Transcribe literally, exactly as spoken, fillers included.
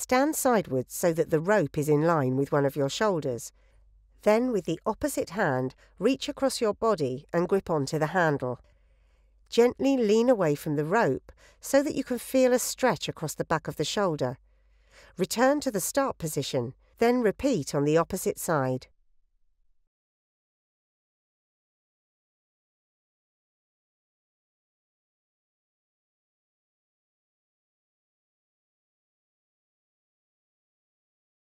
Stand sidewards so that the rope is in line with one of your shoulders. Then, with the opposite hand, reach across your body and grip onto the handle. Gently lean away from the rope so that you can feel a stretch across the back of the shoulder. Return to the start position, then repeat on the opposite side.